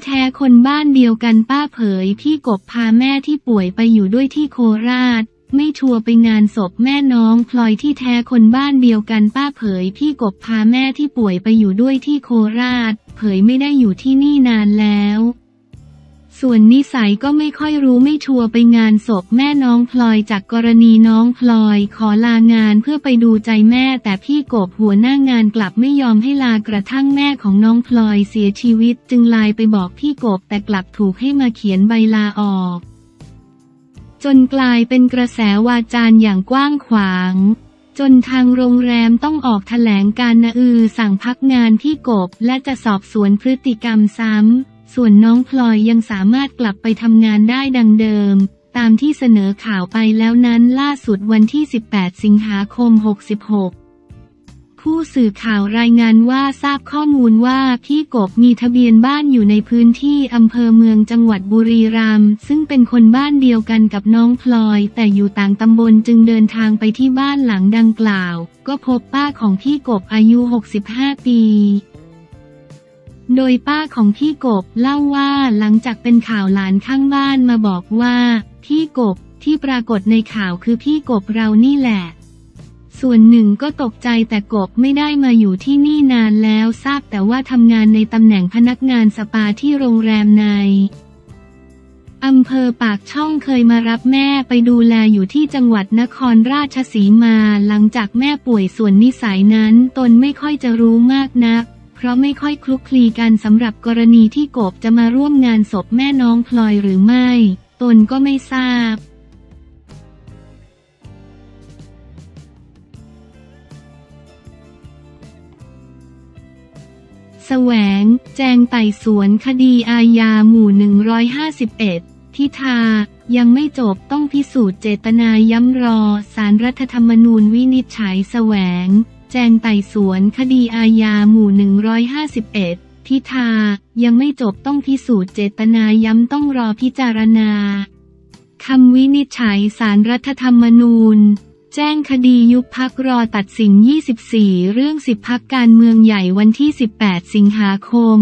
แท้คนบ้านเดียวกันป้าเผยพี่กบพาแม่ที่ป่วยไปอยู่ด้วยที่โคราชไม่ชัวร์ไปงานศพแม่น้องพลอยที่แท้คนบ้านเดียวกันป้าเผยพี่กบพาแม่ที่ป่วยไปอยู่ด้วยที่โคราชเผยไม่ได้อยู่ที่นี่นานแล้วส่วนนิสัยก็ไม่ค่อยรู้ไม่ชัวร์ไปงานศพแม่น้องพลอยจากกรณีน้องพลอยขอลางานเพื่อไปดูใจแม่แต่พี่กบหัวหน้างานกลับไม่ยอมให้ลากระทั่งแม่ของน้องพลอยเสียชีวิตจึงไลน์ไปบอกพี่กบแต่กลับถูกให้มาเขียนใบลาออกจนกลายเป็นกระแสวาจาอย่างกว้างขวางจนทางโรงแรมต้องออกแถลงการสั่งพักงานพี่กบและจะสอบสวนพฤติกรรมซ้ำส่วนน้องพลอยยังสามารถกลับไปทำงานได้ดังเดิมตามที่เสนอข่าวไปแล้วนั้นล่าสุดวันที่ 18 สิงหาคม 66ผู้สื่อข่าวรายงานว่าทราบข้อมูลว่าพี่กบมีทะเบียนบ้านอยู่ในพื้นที่อำเภอเมืองจังหวัดบุรีรัมย์ซึ่งเป็นคนบ้านเดียวกันกับน้องพลอยแต่อยู่ต่างตำบลจึงเดินทางไปที่บ้านหลังดังกล่าวก็พบป้าของพี่กบอายุ 65 ปีโดยป้าของพี่กบเล่าว่าหลังจากเป็นข่าวหลานข้างบ้านมาบอกว่าพี่กบที่ปรากฏในข่าวคือพี่กบเรานี่แหละส่วนหนึ่งก็ตกใจแต่กบไม่ได้มาอยู่ที่นี่นานแล้วทราบแต่ว่าทำงานในตำแหน่งพนักงานสปาที่โรงแรมในอำเภอปากช่องเคยมารับแม่ไปดูแลอยู่ที่จังหวัดนครราชสีมาหลังจากแม่ป่วยส่วนนิสัยนั้นตนไม่ค่อยจะรู้มากนักเพราะไม่ค่อยคลุกคลีกันสำหรับกรณีที่กบจะมาร่วมงานศพแม่น้องพลอยหรือไม่ตนก็ไม่ทราบแสวงแจงไต่สวนคดีอาญาหมู่151ทิธายังไม่จบต้องพิสูจน์เจตนาย้ำรอศาลรัฐธรรมนูญวินิจฉัยแสวงแจงไต่สวนคดีอาญาหมู่151ทิธายังไม่จบต้องพิสูจน์เจตนาย้ำต้องรอพิจารณาคำวินิจฉัยศาลรัฐธรรมนูญแจ้งคดียุบพรรครอตัดสิน24เรื่อง10พรรคการเมืองใหญ่วันที่18สิงหาคม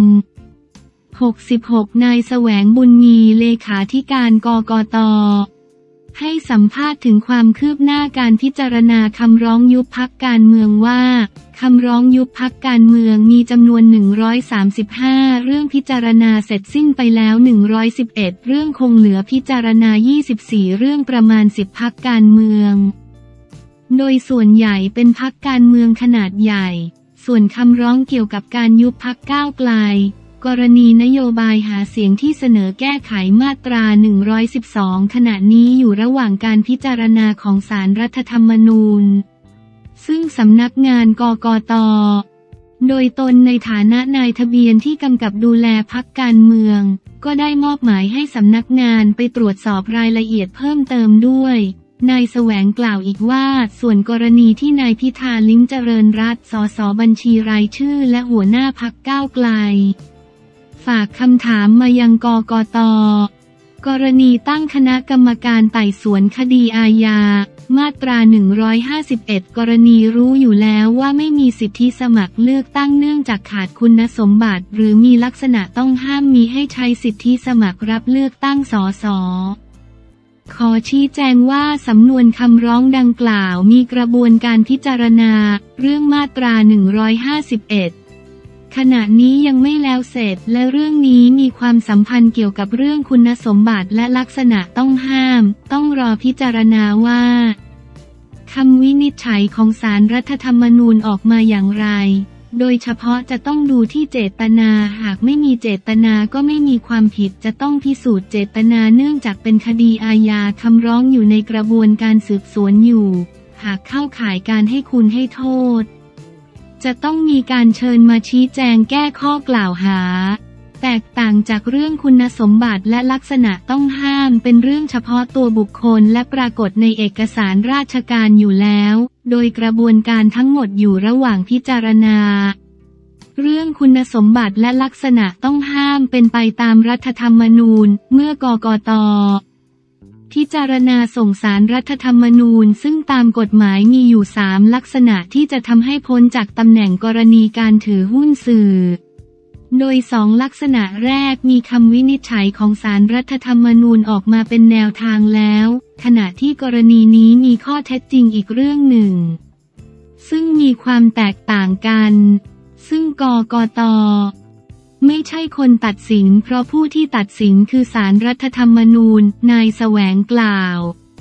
66นายแสวงบุญมีเลขาธิการกกต.ให้สัมภาษณ์ถึงความคืบหน้าการพิจารณาคำร้องยุบพรรคการเมืองว่าคำร้องยุบพรรคการเมืองมีจำนวน135เรื่องพิจารณาเสร็จสิ้นไปแล้ว111เรื่องคงเหลือพิจารณา24เรื่องประมาณ10พรรคการเมืองโดยส่วนใหญ่เป็นพรรคการเมืองขนาดใหญ่ส่วนคำร้องเกี่ยวกับการยุบพรรคก้าวไกลกรณีนโยบายหาเสียงที่เสนอแก้ไขมาตรา112ขณะนี้อยู่ระหว่างการพิจารณาของศาลรัฐธรรมนูญซึ่งสำนักงานกกต.โดยตนในฐานะนายทะเบียนที่กำกับดูแลพรรคการเมืองก็ได้มอบหมายให้สำนักงานไปตรวจสอบรายละเอียดเพิ่มเติมด้วยนายแสวงกล่าวอีกว่าส่วนกรณีที่นายพิธาลิ้มเจริญรัตน์สสบัญชีรายชื่อและหัวหน้าพรรคก้าวไกลฝากคำถามมายังกกต.กรณีตั้งคณะกรรมการไต่สวนคดีอาญามาตรา151กรณีรู้อยู่แล้วว่าไม่มีสิทธิสมัครเลือกตั้งเนื่องจากขาดคุณสมบัติหรือมีลักษณะต้องห้ามมีให้ใช้สิทธิสมัครรับเลือกตั้งสส.ขอชี้แจงว่าสำนวนคำร้องดังกล่าวมีกระบวนการพิจารณาเรื่องมาตรา151ขณะนี้ยังไม่แล้วเสร็จและเรื่องนี้มีความสัมพันธ์เกี่ยวกับเรื่องคุณสมบัติและลักษณะต้องห้ามต้องรอพิจารณาว่าคำวินิจฉัยของศาลรัฐธรรมนูญออกมาอย่างไรโดยเฉพาะจะต้องดูที่เจตนาหากไม่มีเจตนาก็ไม่มีความผิดจะต้องพิสูจน์เจตนาเนื่องจากเป็นคดีอาญาคำร้องอยู่ในกระบวนการสืบสวนอยู่หากเข้าข่ายการให้คุณให้โทษจะต้องมีการเชิญมาชี้แจงแก้ข้อกล่าวหาแตกต่างจากเรื่องคุณสมบัติและลักษณะต้องห้ามเป็นเรื่องเฉพาะตัวบุคคลและปรากฏในเอกสารราชการอยู่แล้วโดยกระบวนการทั้งหมดอยู่ระหว่างพิจารณาเรื่องคุณสมบัติและลักษณะต้องห้ามเป็นไปตามรัฐธรรมนูญเมื่อกกต.พิจารณาส่งศาลรัฐธรรมนูญซึ่งตามกฎหมายมีอยู่3ลักษณะที่จะทำให้พ้นจากตำแหน่งกรณีการถือหุ้นสื่อโดยสองลักษณะแรกมีคำวินิจฉัยของศาลรัฐธรรมนูญออกมาเป็นแนวทางแล้วขณะที่กรณีนี้มีข้อเท็จจริงอีกเรื่องหนึ่งซึ่งมีความแตกต่างกันซึ่งกกต.ไม่ใช่คนตัดสินเพราะผู้ที่ตัดสินคือศาลรัฐธรรมนูญนายแสวงกล่าว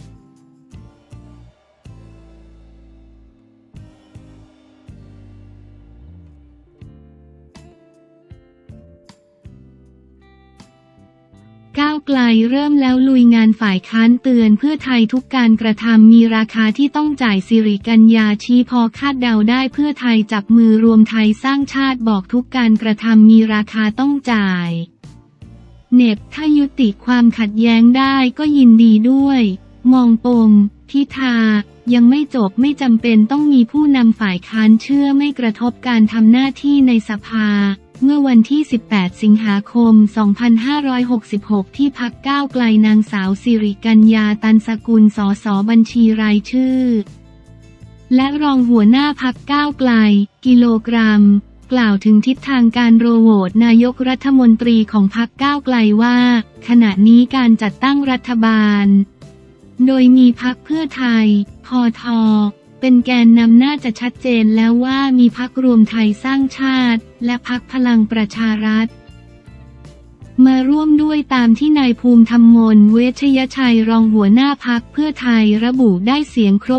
ก้าวไกลเริ่มแล้วลุยงานฝ่ายค้านเตือนเพื่อไทยทุกการกระทำมีราคาที่ต้องจ่ายสิริกัญญาชี้พอคาดเดาได้เพื่อไทยจับมือรวมไทยสร้างชาติบอกทุกการกระทำมีราคาต้องจ่ายเหน็บถ้ายุติความขัดแย้งได้ก็ยินดีด้วยมองปมพิธายังไม่จบไม่จำเป็นต้องมีผู้นำฝ่ายค้านเชื่อไม่กระทบการทำหน้าที่ในสภาเมื่อวันที่ 18 สิงหาคม 2566 ที่พรรคก้าวไกลนางสาวสิริกัญญาตันสกุลสสบัญชีรายชื่อและรองหัวหน้าพรรคก้าวไกลกิโลกรัมกล่าวถึงทิศทางการโหวตนายกรัฐมนตรีของพรรคก้าวไกลว่าขณะนี้การจัดตั้งรัฐบาลโดยมีพรรคเพื่อไทยพท.เป็นแกนนำน่าจะชัดเจนแล้วว่ามีพรรครวมไทยสร้างชาติและพรรคพลังประชารัฐมาร่วมด้วยตามที่นายภูมิธรรมมนเวชยชัยรองหัวหน้าพรรคเพื่อไทยระบุได้เสียงครบ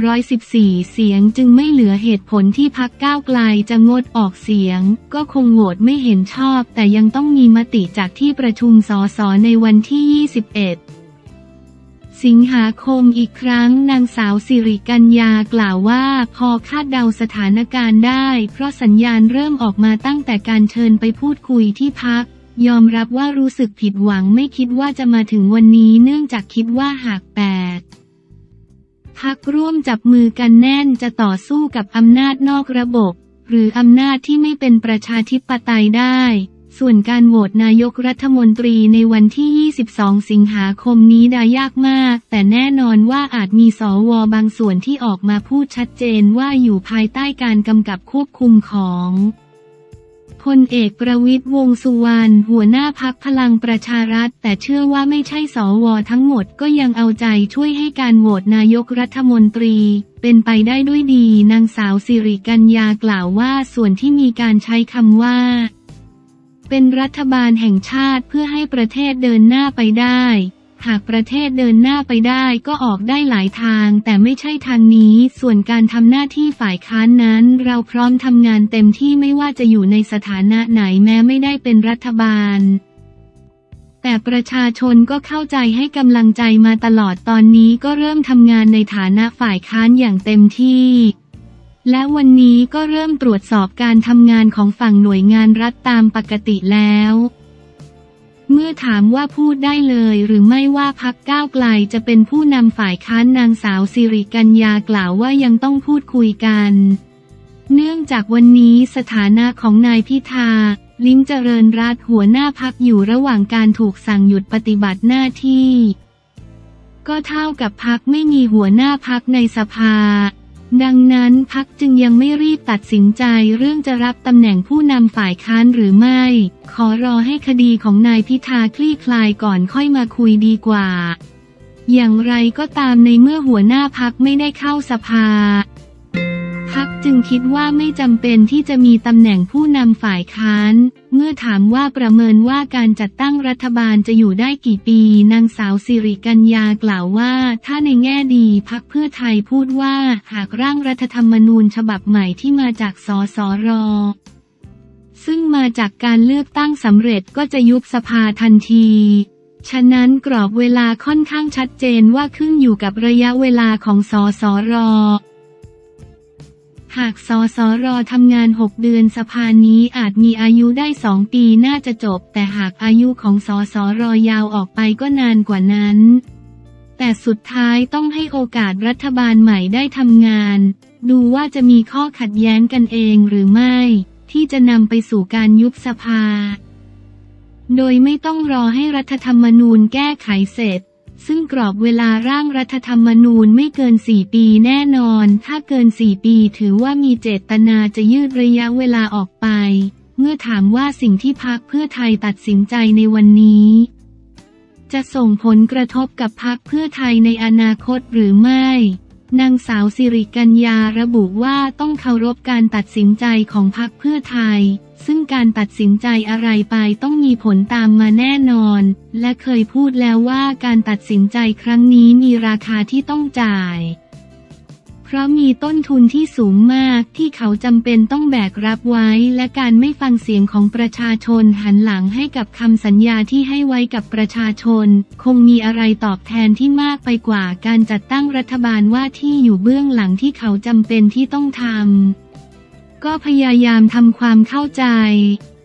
314เสียงจึงไม่เหลือเหตุผลที่พรรคก้าวไกลจะงดออกเสียงก็คงโหวตไม่เห็นชอบแต่ยังต้องมีมติจากที่ประชุมสสในวันที่ 21สิงหาคมอีกครั้งนางสาวสิริกัญญากล่าวว่าพอคาดเดาสถานการณ์ได้เพราะสัญญาณเริ่มออกมาตั้งแต่การเชิญไปพูดคุยที่พรรคยอมรับว่ารู้สึกผิดหวังไม่คิดว่าจะมาถึงวันนี้เนื่องจากคิดว่าหาก8 พรรคร่วมจับมือกันแน่นจะต่อสู้กับอำนาจนอกระบบหรืออำนาจที่ไม่เป็นประชาธิปไตยได้ส่วนการโหวตนายกรัฐมนตรีในวันที่ 22 สิงหาคมนี้ได้ยากมากแต่แน่นอนว่าอาจมีสว.บางส่วนที่ออกมาพูดชัดเจนว่าอยู่ภายใต้การกำกับควบคุมของพลเอกประวิตรวงษ์สุวรรณหัวหน้าพรรคพลังประชารัฐแต่เชื่อว่าไม่ใช่สว.ทั้งหมดก็ยังเอาใจช่วยให้การโหวตนายกรัฐมนตรีเป็นไปได้ด้วยดีนางสาวสิริกัญญากล่าวว่าส่วนที่มีการใช้คำว่าเป็นรัฐบาลแห่งชาติเพื่อให้ประเทศเดินหน้าไปได้หากประเทศเดินหน้าไปได้ก็ออกได้หลายทางแต่ไม่ใช่ทางนี้ส่วนการทำหน้าที่ฝ่ายค้านนั้นเราพร้อมทำงานเต็มที่ไม่ว่าจะอยู่ในสถานะไหนแม้ไม่ได้เป็นรัฐบาลแต่ประชาชนก็เข้าใจให้กำลังใจมาตลอดตอนนี้ก็เริ่มทำงานในฐานะฝ่ายค้านอย่างเต็มที่และวันนี้ก็เริ่มตรวจสอบการทำงานของฝั่งหน่วยงานรัฐตามปกติแล้วเมื่อถามว่าพูดได้เลยหรือไม่ว่าพรรคก้าวไกลจะเป็นผู้นำฝ่ายค้านนางสาวสิริกัญญากล่าวว่ายังต้องพูดคุยกันเนื่องจากวันนี้สถานะของนายพิธาลิ้มเจริญรัตน์หัวหน้าพรรคอยู่ระหว่างการถูกสั่งหยุดปฏิบัติหน้าที่ก็เท่ากับพรรคไม่มีหัวหน้าพรรคในสภาดังนั้นพรรคจึงยังไม่รีบตัดสินใจเรื่องจะรับตำแหน่งผู้นำฝ่ายค้านหรือไม่ขอรอให้คดีของนายพิธาคลี่คลายก่อนค่อยมาคุยดีกว่าอย่างไรก็ตามในเมื่อหัวหน้าพรรคไม่ได้เข้าสภาพรรคจึงคิดว่าไม่จำเป็นที่จะมีตำแหน่งผู้นำฝ่ายค้านเมื่อถามว่าประเมินว่าการจัดตั้งรัฐบาลจะอยู่ได้กี่ปีนางสาวสิริกัญญากล่าวว่าถ้าในแง่ดีพรรคเพื่อไทยพูดว่าหากร่างรัฐธรรมนูญฉบับใหม่ที่มาจากสสร.ซึ่งมาจากการเลือกตั้งสำเร็จก็จะยุบสภาทันทีฉะนั้นกรอบเวลาค่อนข้างชัดเจนว่าขึ้นอยู่กับระยะเวลาของสสร.หากสสร.ทำงาน6 เดือนสภานี้อาจมีอายุได้2 ปีน่าจะจบแต่หากอายุของสสร.ยาวออกไปก็นานกว่านั้นแต่สุดท้ายต้องให้โอกาสรัฐบาลใหม่ได้ทำงานดูว่าจะมีข้อขัดแย้งกันเองหรือไม่ที่จะนำไปสู่การยุบสภาโดยไม่ต้องรอให้รัฐธรรมนูญแก้ไขเสร็จซึ่งกรอบเวลาร่างรัฐธรรมนูญไม่เกิน4 ปีแน่นอนถ้าเกิน4 ปีถือว่ามีเจตนาจะยืดระยะเวลาออกไปเมื่อถามว่าสิ่งที่พรรคเพื่อไทยตัดสินใจในวันนี้จะส่งผลกระทบกับพรรคเพื่อไทยในอนาคตหรือไม่นางสาวสิริกัญญาระบุว่าต้องเคารพการตัดสินใจของพรรคเพื่อไทยซึ่งการตัดสินใจอะไรไปต้องมีผลตามมาแน่นอนและเคยพูดแล้วว่าการตัดสินใจครั้งนี้มีราคาที่ต้องจ่ายเพราะมีต้นทุนที่สูงมากที่เขาจำเป็นต้องแบกรับไว้และการไม่ฟังเสียงของประชาชนหันหลังให้กับคำสัญญาที่ให้ไว้กับประชาชนคงมีอะไรตอบแทนที่มากไปกว่าการจัดตั้งรัฐบาลว่าที่อยู่เบื้องหลังที่เขาจำเป็นที่ต้องทำก็พยายามทำความเข้าใจ